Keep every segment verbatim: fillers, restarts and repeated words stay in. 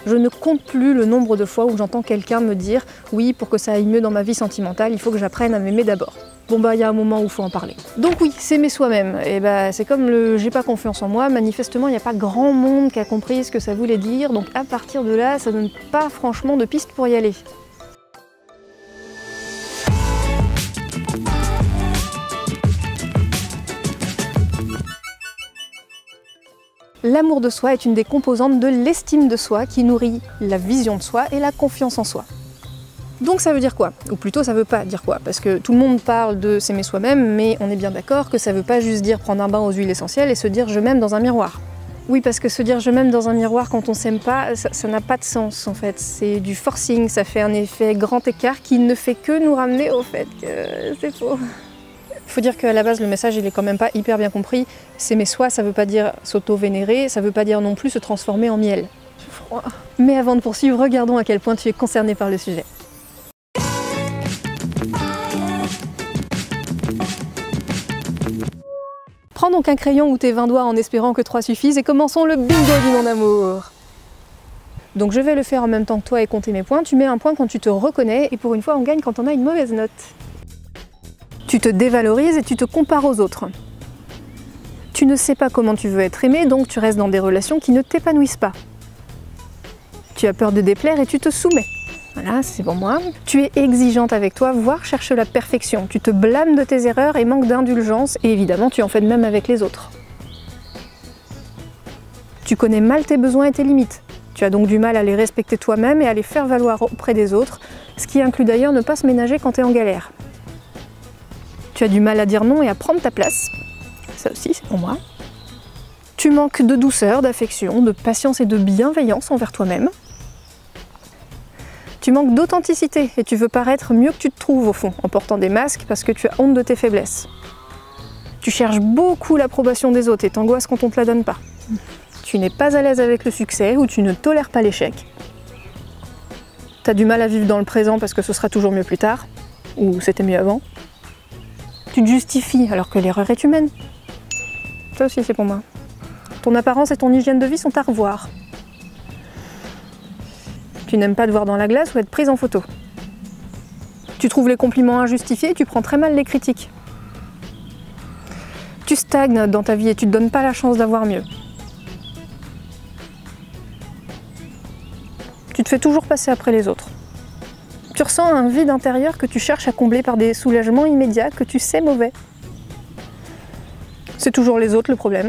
Je ne compte plus le nombre de fois où j'entends quelqu'un me dire « oui, pour que ça aille mieux dans ma vie sentimentale, il faut que j'apprenne à m'aimer d'abord ». Bon bah il y a un moment où il faut en parler. Donc oui, s'aimer soi-même, et bah c'est comme le « j'ai pas confiance en moi », manifestement il n'y a pas grand monde qui a compris ce que ça voulait dire, donc à partir de là, ça donne pas franchement de piste pour y aller. L'amour de soi est une des composantes de l'estime de soi qui nourrit la vision de soi et la confiance en soi. Donc ça veut dire quoi? Ou plutôt ça veut pas dire quoi? Parce que tout le monde parle de s'aimer soi-même, mais on est bien d'accord que ça veut pas juste dire prendre un bain aux huiles essentielles et se dire je m'aime dans un miroir. Oui, parce que se dire je m'aime dans un miroir quand on s'aime pas, ça n'a pas de sens en fait. C'est du forcing, ça fait un effet grand écart qui ne fait que nous ramener au fait que c'est faux. Faut dire qu'à la base, le message, il est quand même pas hyper bien compris. S'aimer soi, ça veut pas dire s'auto-vénérer, ça veut pas dire non plus se transformer en miel. J'ai froid. Mais avant de poursuivre, regardons à quel point tu es concerné par le sujet. Prends donc un crayon ou tes vingt doigts en espérant que trois suffisent et commençons le bingo du non-amour. Donc je vais le faire en même temps que toi et compter mes points. Tu mets un point quand tu te reconnais et pour une fois, on gagne quand on a une mauvaise note. Tu te dévalorises et tu te compares aux autres. Tu ne sais pas comment tu veux être aimé, donc tu restes dans des relations qui ne t'épanouissent pas. Tu as peur de déplaire et tu te soumets. Voilà, c'est pour moi. Tu es exigeante avec toi, voire cherche la perfection. Tu te blâmes de tes erreurs et manques d'indulgence, et évidemment tu en fais de même avec les autres. Tu connais mal tes besoins et tes limites. Tu as donc du mal à les respecter toi-même et à les faire valoir auprès des autres, ce qui inclut d'ailleurs ne pas se ménager quand tu es en galère. Tu as du mal à dire non et à prendre ta place. Ça aussi, c'est pour moi. Tu manques de douceur, d'affection, de patience et de bienveillance envers toi-même. Tu manques d'authenticité et tu veux paraître mieux que tu te trouves au fond, en portant des masques parce que tu as honte de tes faiblesses. Tu cherches beaucoup l'approbation des autres et t'angoisses quand on ne te la donne pas. Tu n'es pas à l'aise avec le succès ou tu ne tolères pas l'échec. Tu as du mal à vivre dans le présent parce que ce sera toujours mieux plus tard, ou c'était mieux avant. Tu te justifies alors que l'erreur est humaine. Ça aussi c'est pour moi. Ton apparence et ton hygiène de vie sont à revoir. Tu n'aimes pas te voir dans la glace ou être prise en photo. Tu trouves les compliments injustifiés et tu prends très mal les critiques. Tu stagnes dans ta vie et tu ne te donnes pas la chance d'avoir mieux. Tu te fais toujours passer après les autres. Tu ressens un vide intérieur que tu cherches à combler par des soulagements immédiats que tu sais mauvais. C'est toujours les autres le problème.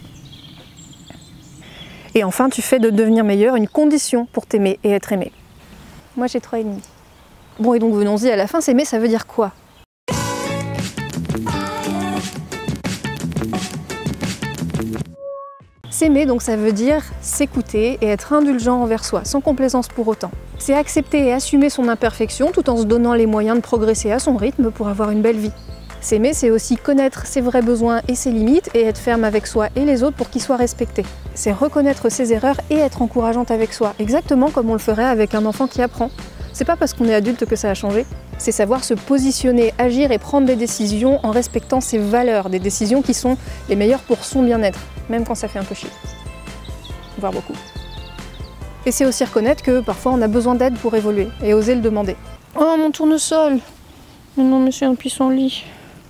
Et enfin, tu fais de devenir meilleur une condition pour t'aimer et être aimé. Moi j'ai trois et demi. Bon et donc venons-y à la fin, s'aimer ça veut dire quoi? S'aimer, donc ça veut dire s'écouter et être indulgent envers soi, sans complaisance pour autant. C'est accepter et assumer son imperfection tout en se donnant les moyens de progresser à son rythme pour avoir une belle vie. S'aimer, c'est aussi connaître ses vrais besoins et ses limites et être ferme avec soi et les autres pour qu'ils soient respectés. C'est reconnaître ses erreurs et être encourageante avec soi, exactement comme on le ferait avec un enfant qui apprend. C'est pas parce qu'on est adulte que ça a changé, c'est savoir se positionner, agir et prendre des décisions en respectant ses valeurs, des décisions qui sont les meilleures pour son bien-être, même quand ça fait un peu chier, voire beaucoup. Et c'est aussi reconnaître que parfois on a besoin d'aide pour évoluer et oser le demander. Oh mon tournesol! Mais non mais c'est un pissenlit.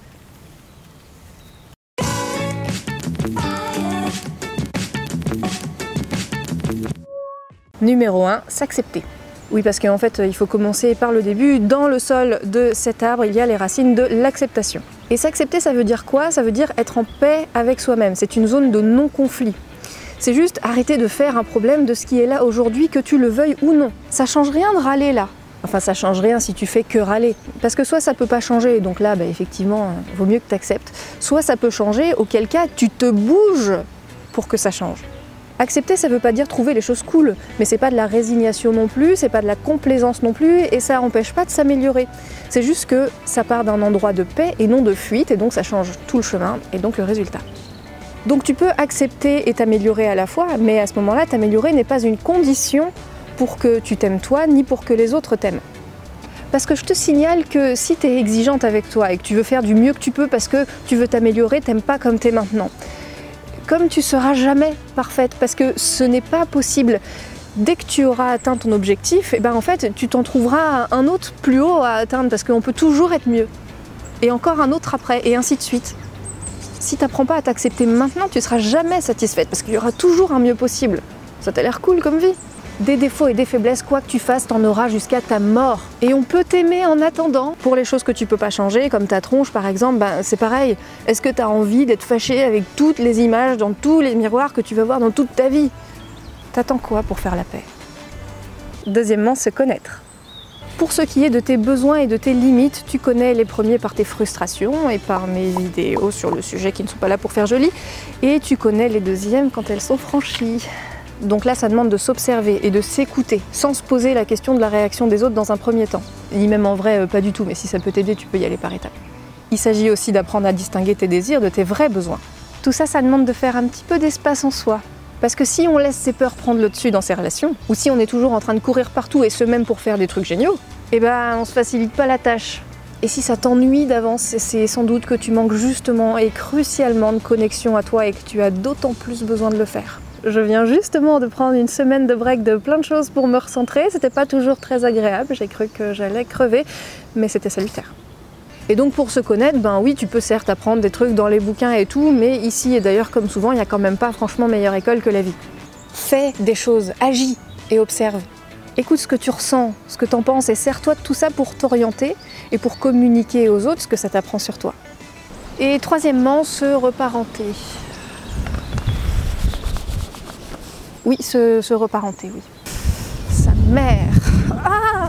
Numéro un, s'accepter. Oui, parce qu'en fait, il faut commencer par le début. Dans le sol de cet arbre, il y a les racines de l'acceptation. Et s'accepter, ça veut dire quoi? Ça veut dire être en paix avec soi-même. C'est une zone de non-conflit. C'est juste arrêter de faire un problème de ce qui est là aujourd'hui, que tu le veuilles ou non. Ça change rien de râler là. Enfin, ça change rien si tu fais que râler. Parce que soit ça peut pas changer, donc là, bah, effectivement, il vaut mieux que tu acceptes. Soit ça peut changer, auquel cas, tu te bouges pour que ça change. Accepter, ça veut pas dire trouver les choses cool, mais c'est pas de la résignation non plus, c'est pas de la complaisance non plus, et ça empêche pas de s'améliorer. C'est juste que ça part d'un endroit de paix et non de fuite, et donc ça change tout le chemin, et donc le résultat. Donc tu peux accepter et t'améliorer à la fois, mais à ce moment-là, t'améliorer n'est pas une condition pour que tu t'aimes toi, ni pour que les autres t'aiment. Parce que je te signale que si tu es exigeante avec toi et que tu veux faire du mieux que tu peux parce que tu veux t'améliorer, t'aimes pas comme tu es maintenant. Comme tu seras jamais parfaite, parce que ce n'est pas possible. Dès que tu auras atteint ton objectif, et ben en fait, tu t'en trouveras un autre plus haut à atteindre parce qu'on peut toujours être mieux. Et encore un autre après, et ainsi de suite. Si tu n'apprends pas à t'accepter maintenant, tu ne seras jamais satisfaite parce qu'il y aura toujours un mieux possible. Ça t'a l'air cool comme vie. Des défauts et des faiblesses, quoi que tu fasses, t'en auras jusqu'à ta mort. Et on peut t'aimer en attendant. Pour les choses que tu peux pas changer, comme ta tronche par exemple, ben, c'est pareil. Est-ce que tu as envie d'être fâché avec toutes les images dans tous les miroirs que tu vas voir dans toute ta vie? T'attends quoi pour faire la paix? Deuxièmement, se connaître. Pour ce qui est de tes besoins et de tes limites, tu connais les premiers par tes frustrations et par mes vidéos sur le sujet qui ne sont pas là pour faire joli. Et tu connais les deuxièmes quand elles sont franchies. Donc là, ça demande de s'observer et de s'écouter, sans se poser la question de la réaction des autres dans un premier temps. Ni même en vrai, pas du tout, mais si ça peut t'aider, tu peux y aller par étapes. Il s'agit aussi d'apprendre à distinguer tes désirs de tes vrais besoins. Tout ça, ça demande de faire un petit peu d'espace en soi. Parce que si on laisse ses peurs prendre le dessus dans ses relations, ou si on est toujours en train de courir partout et ce même pour faire des trucs géniaux, eh ben on se facilite pas la tâche. Et si ça t'ennuie d'avance, c'est sans doute que tu manques justement et crucialement de connexion à toi et que tu as d'autant plus besoin de le faire. Je viens justement de prendre une semaine de break de plein de choses pour me recentrer, c'était pas toujours très agréable, j'ai cru que j'allais crever, mais c'était salutaire. Et donc pour se connaître, ben oui, tu peux certes apprendre des trucs dans les bouquins et tout, mais ici et d'ailleurs comme souvent, il n'y a quand même pas franchement meilleure école que la vie. Fais des choses, agis et observe. Écoute ce que tu ressens, ce que t'en penses et sers-toi de tout ça pour t'orienter et pour communiquer aux autres ce que ça t'apprend sur toi. Et troisièmement, se reparenter. Oui, se, se reparenter, oui. Sa mère. Ah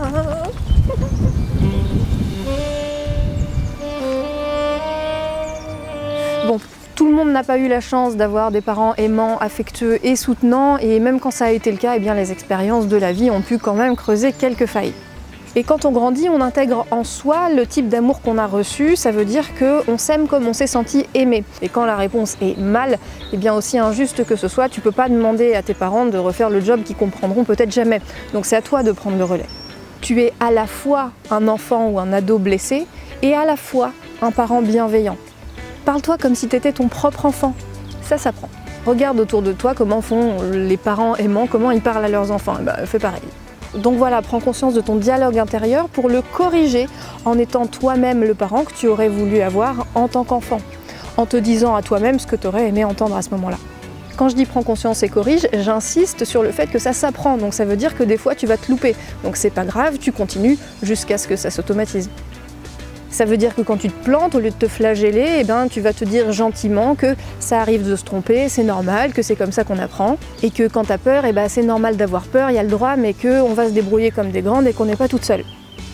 Bon, tout le monde n'a pas eu la chance d'avoir des parents aimants, affectueux et soutenants, et même quand ça a été le cas, eh bien, les expériences de la vie ont pu quand même creuser quelques failles. Et quand on grandit, on intègre en soi le type d'amour qu'on a reçu, ça veut dire qu'on s'aime comme on s'est senti aimé. Et quand la réponse est mal, et bien aussi injuste que ce soit, tu peux pas demander à tes parents de refaire le job qu'ils comprendront peut-être jamais. Donc c'est à toi de prendre le relais. Tu es à la fois un enfant ou un ado blessé, et à la fois un parent bienveillant. Parle-toi comme si tu étais ton propre enfant. Ça s'apprend. Regarde autour de toi comment font les parents aimants, comment ils parlent à leurs enfants. Et ben, fais pareil. Donc voilà, prends conscience de ton dialogue intérieur pour le corriger en étant toi-même le parent que tu aurais voulu avoir en tant qu'enfant. En te disant à toi-même ce que tu aurais aimé entendre à ce moment-là. Quand je dis prends conscience et corrige, j'insiste sur le fait que ça s'apprend. Donc ça veut dire que des fois tu vas te louper. Donc c'est pas grave, tu continues jusqu'à ce que ça s'automatise. Ça veut dire que quand tu te plantes, au lieu de te flageller, eh ben, tu vas te dire gentiment que ça arrive de se tromper, c'est normal, que c'est comme ça qu'on apprend, et que quand tu as peur, eh ben, c'est normal d'avoir peur, il y a le droit, mais qu'on va se débrouiller comme des grandes et qu'on n'est pas toute seule.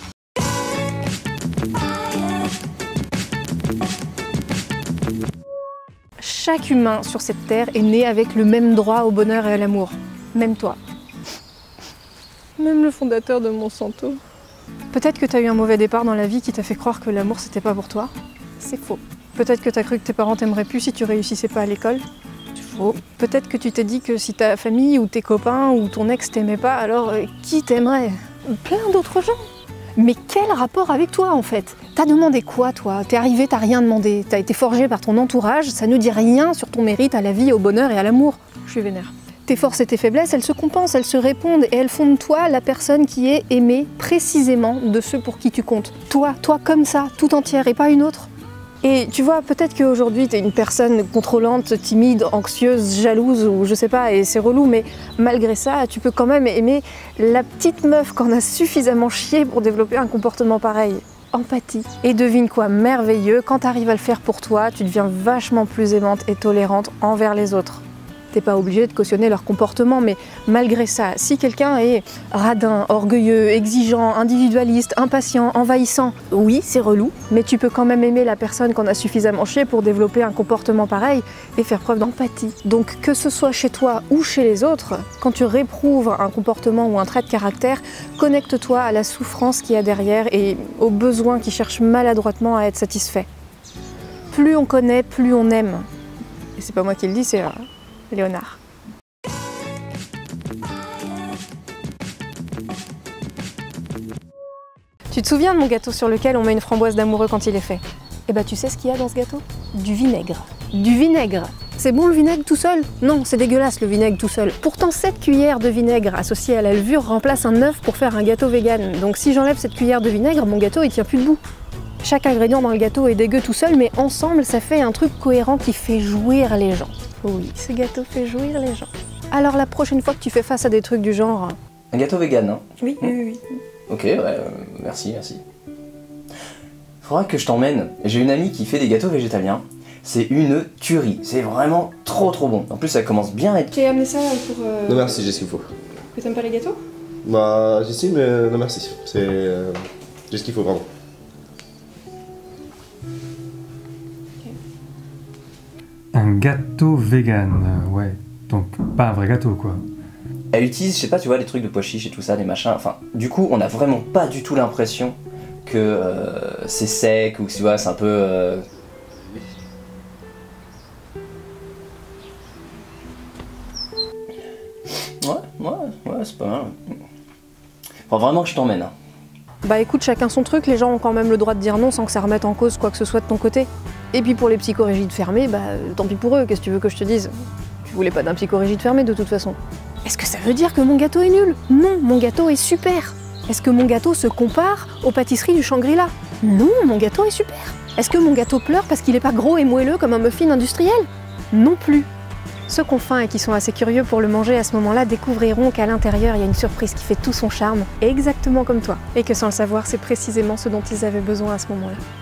Chaque humain sur cette terre est né avec le même droit au bonheur et à l'amour. Même toi. Même le fondateur de Monsanto. Peut-être que tu as eu un mauvais départ dans la vie qui t'a fait croire que l'amour c'était pas pour toi. C'est faux. Peut-être que tu as cru que tes parents t'aimeraient plus si tu réussissais pas à l'école. C'est faux. Peut-être que tu t'es dit que si ta famille ou tes copains ou ton ex t'aimait pas, alors euh, qui t'aimerait? Plein d'autres gens. Mais quel rapport avec toi en fait? T'as demandé quoi toi? T'es arrivé, t'as rien demandé. T'as été forgé par ton entourage, ça ne dit rien sur ton mérite à la vie, au bonheur et à l'amour. Je suis vénère. Tes forces et tes faiblesses, elles se compensent, elles se répondent et elles font de toi la personne qui est aimée précisément de ceux pour qui tu comptes. Toi, toi comme ça, tout entière et pas une autre. Et tu vois, peut-être qu'aujourd'hui t'es une personne contrôlante, timide, anxieuse, jalouse ou je sais pas, et c'est relou, mais malgré ça, tu peux quand même aimer la petite meuf qu'on a suffisamment chié pour développer un comportement pareil. Empathie. Et devine quoi, merveilleux, quand t'arrives à le faire pour toi, tu deviens vachement plus aimante et tolérante envers les autres. T'es pas obligé de cautionner leur comportement, mais malgré ça, si quelqu'un est radin, orgueilleux, exigeant, individualiste, impatient, envahissant, oui, c'est relou, mais tu peux quand même aimer la personne qu'on a suffisamment chié pour développer un comportement pareil et faire preuve d'empathie. Donc que ce soit chez toi ou chez les autres, quand tu réprouves un comportement ou un trait de caractère, connecte-toi à la souffrance qu'il y a derrière et aux besoins qui cherchent maladroitement à être satisfaits. Plus on connaît, plus on aime. Et c'est pas moi qui le dis, c'est... Léonard. Tu te souviens de mon gâteau sur lequel on met une framboise d'amoureux quand il est fait? Eh ben tu sais ce qu'il y a dans ce gâteau? Du vinaigre. Du vinaigre. C'est bon le vinaigre tout seul? Non, c'est dégueulasse le vinaigre tout seul. Pourtant, cette cuillère de vinaigre associée à la levure remplace un œuf pour faire un gâteau vegan. Donc si j'enlève cette cuillère de vinaigre, mon gâteau il tient plus debout. Chaque ingrédient dans le gâteau est dégueu tout seul, mais ensemble ça fait un truc cohérent qui fait jouir les gens. Oui, ce gâteau fait jouir les gens. Alors la prochaine fois que tu fais face à des trucs du genre... Un gâteau vegan, hein? Oui, oui, oui. Ok, ouais, euh, merci, merci. Faudra que je t'emmène. J'ai une amie qui fait des gâteaux végétaliens. C'est une tuerie. C'est vraiment trop trop bon. En plus, ça commence bien à être... Tu as amené ça pour... Euh... Non merci, j'ai ce qu'il faut. Que t'aimes pas les gâteaux? Bah, si, si, mais non merci. C'est... Euh, j'ai ce qu'il faut, vraiment. Un gâteau vegan, euh, ouais. Donc, pas un vrai gâteau, quoi. Elle utilise, je sais pas, tu vois, les trucs de pois chiches et tout ça, les machins. Enfin, du coup, on a vraiment pas du tout l'impression que euh, c'est sec ou que tu vois, c'est un peu... Euh... Ouais, ouais, ouais, c'est pas mal. Faut vraiment que je t'emmène. Hein. Bah écoute, chacun son truc, les gens ont quand même le droit de dire non sans que ça remette en cause quoi que ce soit de ton côté. Et puis pour les psychorigides fermés, bah tant pis pour eux, qu'est-ce que tu veux que je te dise? Tu voulais pas d'un psychorigide fermé de toute façon. Est-ce que ça veut dire que mon gâteau est nul? Non, mon gâteau est super. Est-ce que mon gâteau se compare aux pâtisseries du Shangri-La? Non, mon gâteau est super. Est-ce que mon gâteau pleure parce qu'il est pas gros et moelleux comme un muffin industriel? Non plus. Ceux qui ont faim et qui sont assez curieux pour le manger à ce moment-là découvriront qu'à l'intérieur, il y a une surprise qui fait tout son charme, exactement comme toi. Et que sans le savoir, c'est précisément ce dont ils avaient besoin à ce moment-là.